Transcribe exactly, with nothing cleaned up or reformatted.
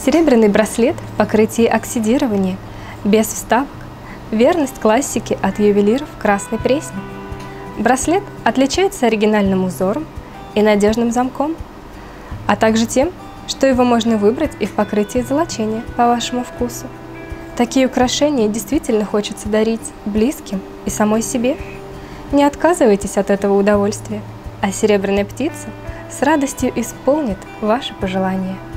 Серебряный браслет в покрытии оксидирования, без вставок, верность классике от ювелиров Красной Пресни. Браслет отличается оригинальным узором и надежным замком, а также тем, что его можно выбрать и в покрытии золочения по вашему вкусу. Такие украшения действительно хочется дарить близким и самой себе. Не отказывайтесь от этого удовольствия, а серебряная птица с радостью исполнит ваши пожелания.